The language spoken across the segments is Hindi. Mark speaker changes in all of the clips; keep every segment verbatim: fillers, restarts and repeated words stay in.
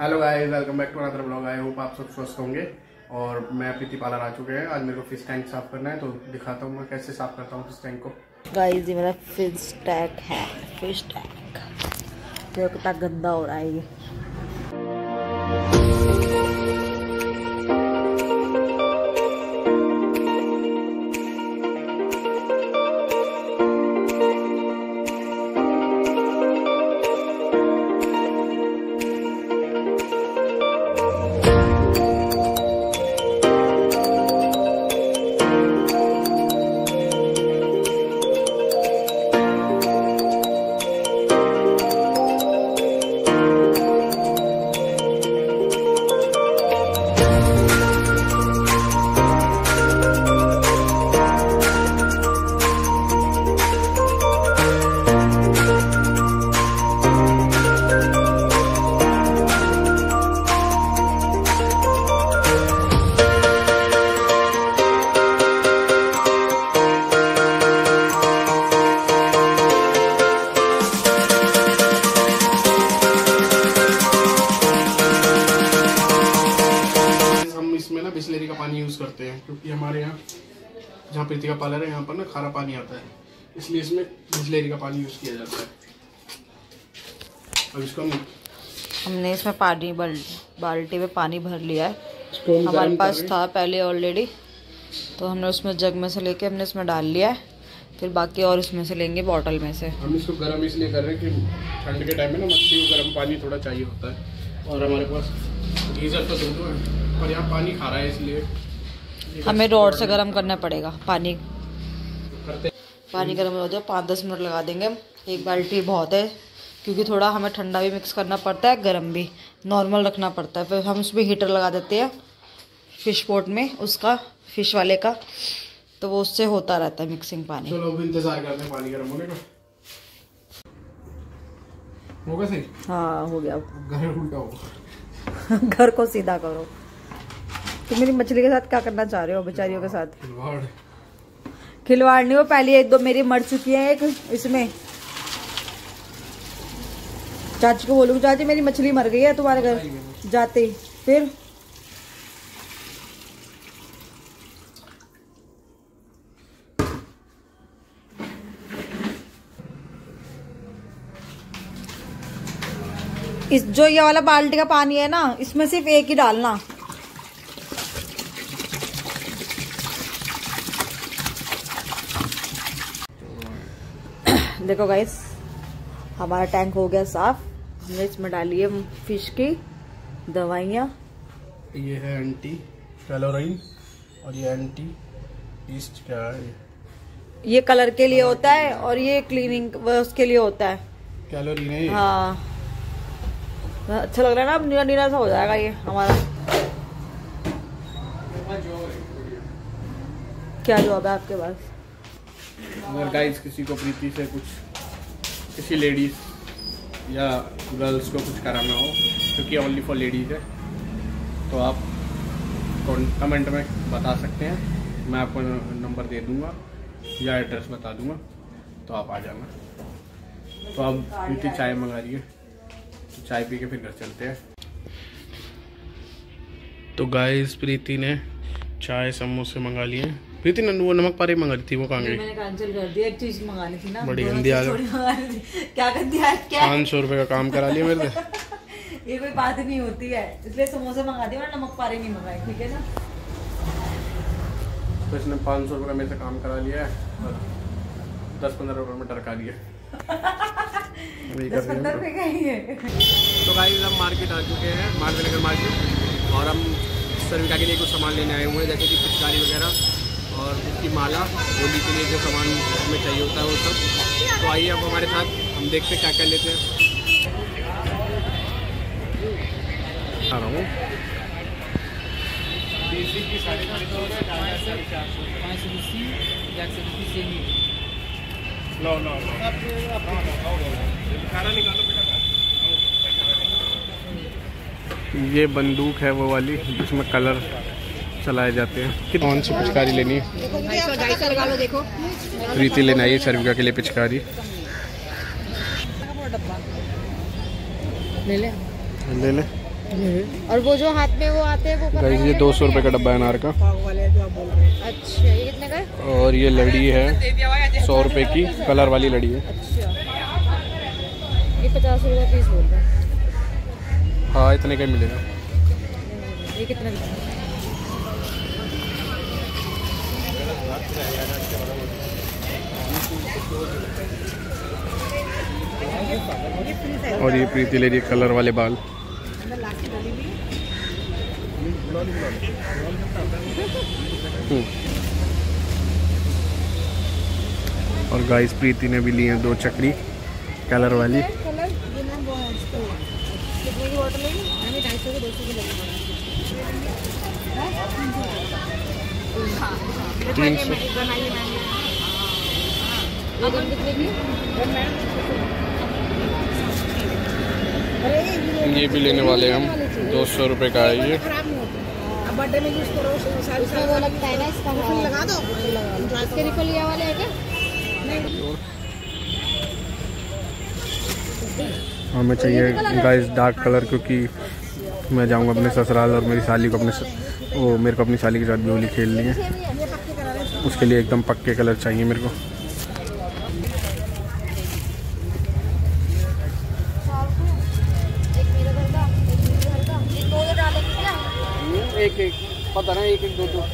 Speaker 1: Hello guys, welcome back to another blog. I hope आप सब स्वस्थ होंगे। और मैं प्रीति पार्लर आ चुके हैं। आज मेरे को फिश टैंक साफ करना है, तो दिखाता हूँ मैं कैसे साफ करता हूँ फिश टैंक को।
Speaker 2: गाइस ये मेरा फिश टैंक है। फिश टैंक देखो कितना गंदा हो रहा है ये।
Speaker 1: इसमें ना बिस्लेरी का पानी यूज करते हैं, क्योंकि हमारे यहाँ जहाँ प्रीति का पार्लर है यहाँ पर ना खारा पानी आता है, इसलिए इसमें बिस्लेरी का पानी यूज किया जाता है। अब इसको हम
Speaker 2: हमने इसमें पानी बाल्टी में पानी भर लिया है। हमारे पास था पहले ऑलरेडी, तो हमने उसमें जग में से लेके हमने इसमें डाल लिया है। फिर बाकी और इसमें से लेंगे बॉटल में से।
Speaker 1: हम इसको गर्म इसलिए कर रहे हैं कि ठंड के टाइम में ना मछली को गर्म पानी थोड़ा चाहिए होता है, और हमारे पास गीजर तो दो दो है पर यहाँ पानी खा रहा है, इसलिए
Speaker 2: हमें रॉड से गर्म करना पड़ेगा। पानी पानी गर्म हो जाए पाँच दस मिनट लगा देंगे हम। एक बाल्टी बहुत है, क्योंकि थोड़ा हमें ठंडा भी मिक्स करना पड़ता है, गर्म भी नॉर्मल रखना पड़ता है। फिर हम उसमें हीटर लगा देते हैं फिश पॉट में, उसका फिश वाले का, तो वो उससे होता रहता है मिक्सिंग पानी।
Speaker 1: चलो अब इंतजार करते हैं पानी गर्म होने का। होगा सही?
Speaker 2: हाँ हो गया।
Speaker 1: घर उल्टा होगा।
Speaker 2: घर को सीधा करो। तो मेरी मछली के साथ क्या करना चाह रहे हो बेचारियों के साथ?
Speaker 1: खिलवाड़
Speaker 2: खिलवाड़ नहीं हो, पहले एक दो मेरी मर चुकी है एक इसमें। चाची को बोलूंगी चाची मेरी मछली मर गई है तुम्हारे घर जाते ही। फिर इस जो ये वाला बाल्टी का पानी है ना, इसमें सिर्फ एक ही डालना। देखो गाइस हमारा टैंक हो गया साफ। हमने इसमें डाली है फिश की दवाइयाँ।
Speaker 1: ये है एंटी कैलोरीन और ये एंटी ईस्ट। क्या है
Speaker 2: ये? कलर के लिए होता है और ये क्लीनिंग उसके लिए होता है।
Speaker 1: कैलोरीन है।
Speaker 2: हाँ अच्छा लग रहा है ना, अब नीला नीला सा हो जाएगा ये हमारा। क्या जवाब है आपके पास?
Speaker 1: अगर गाइस किसी को प्रीति से कुछ किसी लेडीज या गर्ल्स को कुछ कराना हो, क्योंकि ओनली फॉर लेडीज है, तो आप कमेंट में बता सकते हैं। मैं आपको नंबर दे दूंगा या एड्रेस बता दूंगा, तो आप आ जाना। तो अब प्रीति चाय मंगा रही है, तो चाय पी के फिर घर चलते हैं। तो गाइस प्रीति ने चाय समोसे मंगा लिए। प्रीति ने वो नमक पारे मंगा ली थी, वो कहाँ गई?
Speaker 2: मैंने कैंसिल कर दिया, एक चीज मंगानी थी ना।
Speaker 1: बड़ी गंदी आ गई।
Speaker 2: क्या कर दिया? क्या
Speaker 1: पाँच सौ रुपए का काम करा लिया मेरे से।
Speaker 2: ये कोई बात नहीं होती है, इसलिए समोसे मंगा दिए, नमक पारे नहीं मंगाए, ठीक है ना।
Speaker 1: तो इसने पाँच सौ रुपये का मेरे से काम करा लिया है और दस पंद्रह रुपये में टरका लिया।
Speaker 2: दस पंद्रह रुपए का ही है।
Speaker 1: तो गाइस हम मार्केट आ चुके हैं, मालवीय नगर मार्केट, और हम सर्विका के लिए कुछ सामान लेने आए हुए हैं, जैसे कि पिचकारी वगैरह और उसकी माला, होली के लिए जो सामान हमें चाहिए होता है वो सब। तो आइए आप हमारे साथ, हम देखते क्या क्या लेते हैं। आ रहा हूँ लो लो ये बंदूक है वो वाली जिसमें कलर चलाए जाते हैं। कौन सी पिचकारी लेनी है?
Speaker 2: देखो
Speaker 1: प्रीति लेना है सर्विका के लिए पिचकारी।
Speaker 2: ले ले
Speaker 1: ले ले
Speaker 2: और वो जो हाथ में वो आते हैं वो
Speaker 1: गाइस ये दो सौ रुपये का डब्बा है अनार का।
Speaker 2: अच्छा ये कितने का है?
Speaker 1: और ये लड़ी है सौ रुपये की, कलर वाली लड़ी है।
Speaker 2: अच्छा ये पचास रुपये पीस बोल रहे हैं।
Speaker 1: हाँ इतने का ही मिलेगा।
Speaker 2: ये कितने का?
Speaker 1: और ये प्रीति ले रही है कलर वाले बाल। और गाइस प्रीति ने भी ली है दो चक्री कलर वाली। तीन सौ। ये भी लेने वाले हैं हम, दो सौ रुपये का है ये।
Speaker 2: बर्थडे में यूज करो, उसमें वो लगता है ना, इसका लगा दो। इसके रिफिल ये वाले है क्या?
Speaker 1: हमें चाहिए गाइस डार्क कलर, क्योंकि मैं जाऊंगा अपने ससुराल और मेरी साली को अपने स... वो मेरे को अपनी साली के साथ भी होली खेलनी है। उसके लिए एकदम पक्के कलर चाहिए मेरे को। एक एक पता ना, एक एक दो दो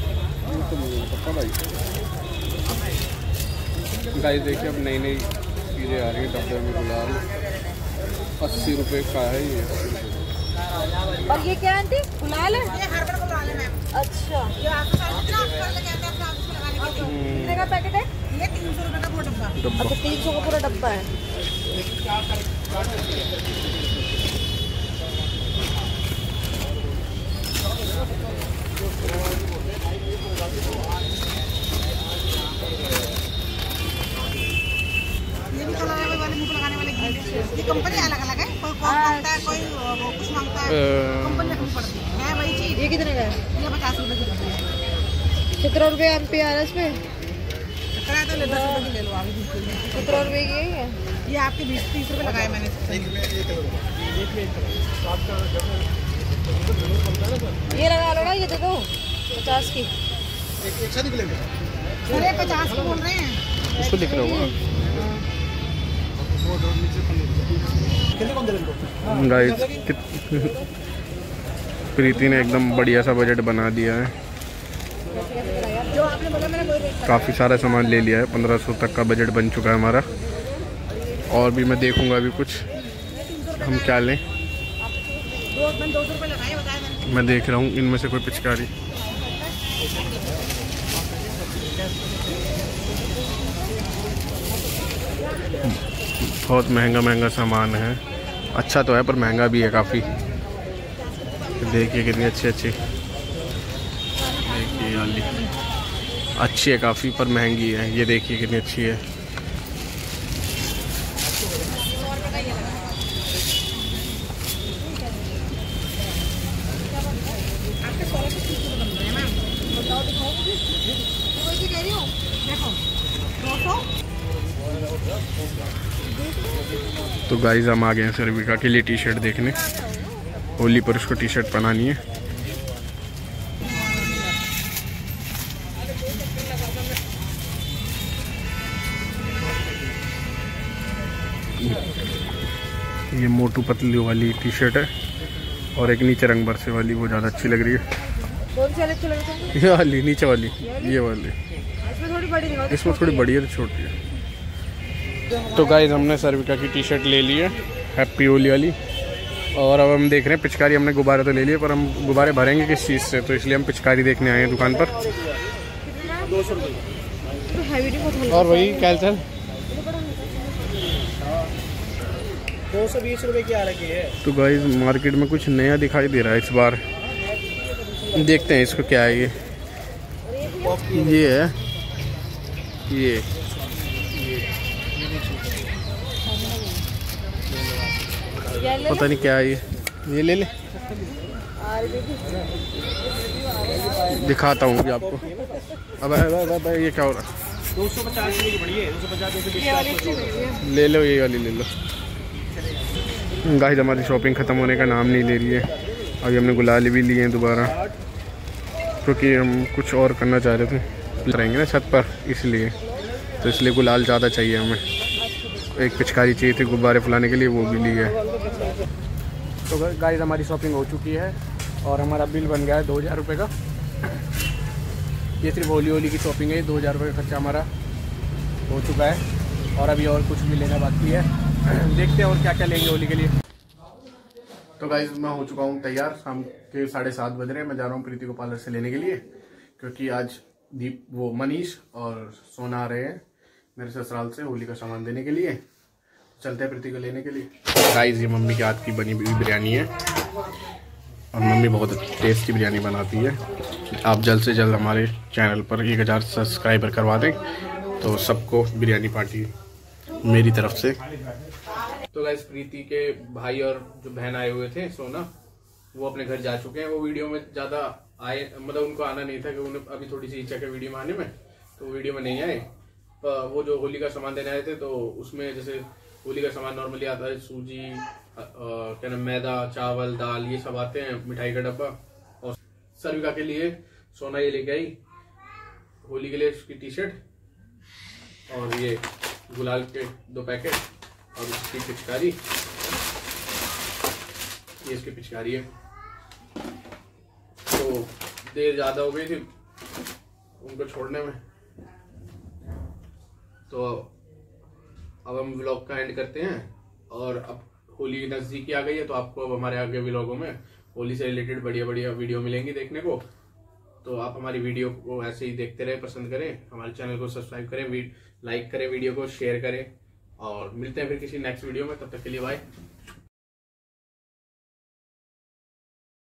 Speaker 1: गाइस देखिए अब नई नई चीज़ें आ रही हैं डब्बे में। गुलाल अस्सी रुपये का है ये।
Speaker 2: और ये क्या आंटी? गुलाल है? ये हर्बल गुलाल है मैम। अच्छा ये आपको कितने का पैकेट है? ये तीन सौ रुपये का पूरा डब्बा। अच्छा तीन सौ का पूरा डब्बा है।
Speaker 3: ये भी कलर वाले मुंह लगाने वाले ये कंपनी अलग अलग है, कोई कौन मांगता है, कोई वो कुछ मांगता है, कंपनी रखनी पड़ती है वही चीज।
Speaker 2: ये कितने का है?
Speaker 3: ये पचास रुपए की है।
Speaker 2: सत्रह रुपये एम पी आर एस पे
Speaker 3: किराया तो ले दस रुपए की ले लो आगे।
Speaker 2: सत्रह रुपये की है
Speaker 3: ये आपके बीस तीस रुपए लगाए मैंने।
Speaker 2: ये लगा लो ना, ये दे दो पचास की।
Speaker 3: अरे पचास की बोल रहे हैं,
Speaker 1: इसको लिख रहा हूँ गाइस। प्रीति ने एकदम बढ़िया सा बजट बना दिया है। काफ़ी सारा सामान ले लिया है, पंद्रह सौ तक का बजट बन चुका है हमारा। और भी मैं देखूंगा अभी कुछ हम क्या लें। मैं देख रहा हूँ इनमें से कोई पिचकारी। बहुत महंगा महंगा सामान है। अच्छा तो है पर महंगा भी है काफ़ी। देखिए कितनी अच्छी अच्छी, देखिए वाली अच्छी है काफ़ी पर महंगी है। ये देखिए कितनी अच्छी है। तो गाइस हम आ गए हैं सर्विका के लिए टी शर्ट देखने। होली पर उसको टी शर्ट पहनानी है। ये मोटू पतलू वाली टी शर्ट है और एक नीचे रंग बरसे वाली, वो ज़्यादा अच्छी लग रही है।
Speaker 2: कौन सी अच्छी लगी तुमको?
Speaker 1: ये वाली नीचे वाली, ये वाली।
Speaker 2: इसमें थोड़ी बड़ी दिखाओ।
Speaker 1: इसमें थोड़ी बड़ी है तो छोटी है। तो गाइस हमने सर्विका की टी शर्ट ले ली है हैप्पी होली वाली। और अब हम देख रहे हैं पिचकारी। हमने गुब्बारे तो ले लिए पर हम गुब्बारे भरेंगे किस चीज़ से, तो इसलिए हम पिचकारी देखने आए हैं दुकान पर।
Speaker 2: दो सौ रुपये
Speaker 1: और वही कैलचल
Speaker 4: दो सौ बीस रुपये की आ रखी है।
Speaker 1: तो गाइस मार्केट में कुछ नया दिखाई दे रहा है इस बार। देखते हैं इसको क्या है। ये ये है ये पता नहीं क्या है ये। ये ले ले, दिखाता हूँ अभी आपको। अब अब ये क्या हो रहा है?
Speaker 4: दो सौ पचास रुपये की बड़ी है, दो सौ पचास दो सौ बीस
Speaker 1: ले लो ये वाली ले लो। गाइस हमारी शॉपिंग ख़त्म होने का नाम नहीं ले रही है। अभी हमने गुलाल भी लिए हैं दोबारा, क्योंकि हम कुछ और करना चाह रहे थे, रहेंगे ना छत पर, इसलिए तो इसलिए गुलाल ज़्यादा चाहिए हमें। एक पिचकारी चाहिए थी गुब्बारे फुलाने के लिए, वो भी ली है। तो गाइस हमारी शॉपिंग हो चुकी है और हमारा बिल बन गया है दो हज़ार रुपये का। ये सिर्फ होली होली की शॉपिंग है, दो हज़ार रुपये का खर्चा हमारा हो चुका है और अभी और कुछ भी लेना बाकी है। देखते हैं और क्या क्या लेंगे होली के लिए। तो गाइस मैं हो चुका हूँ तैयार, शाम के साढ़े सात बज रहे हैं। मैं जा रहा हूँ प्रीति को पार्लर से लेने के लिए, क्योंकि आज दीप वो मनीष और सोना आ रहे हैं मेरे ससुराल से होली का सामान देने के लिए। चलते हैं प्रीति को लेने के लिए। गाइस ये मम्मी के हाथ की बनी हुई बिरयानी है और मम्मी बहुत टेस्टी बिरयानी बनाती है। आप जल्द से जल्द हमारे चैनल पर एक हज़ार सब्सक्राइबर करवा दें तो सबको बिरयानी पार्टी मेरी तरफ से। तो गाइस प्रीति के भाई और जो बहन आए हुए थे सोना, वो अपने घर जा चुके हैं। वो वीडियो में ज्यादा आए, मतलब उनको आना नहीं था कि उन्हें अभी थोड़ी सी इच्छा है वीडियो में आने में, तो वीडियो में नहीं आए। वो जो होली का सामान देने आए थे तो उसमें जैसे होली का सामान नॉर्मली आता है, सूजी, क्या नाम, मैदा, चावल, दाल, ये सब आते हैं, मिठाई का डब्बा। और सर्विका के लिए सोना ये लेके आई होली के लिए उसकी टी शर्ट और ये गुलाल के दो पैकेट और इसकी पिचकारी, ये इसकी पिचकारी है। तो देर ज्यादा हो गई थी उनको छोड़ने में, तो अब हम व्लॉग का एंड करते हैं। और अब होली नजदीकी आ गई है, तो आपको अब हमारे आगे व्लॉगों में होली से रिलेटेड बढ़िया बढ़िया वीडियो मिलेंगी देखने को। तो आप हमारी वीडियो को ऐसे ही देखते रहे, पसंद करें, हमारे चैनल को सब्सक्राइब करें, लाइक करें, वीडियो को शेयर करें और मिलते हैं फिर किसी नेक्स्ट वीडियो में। तब तक के लिए बाय।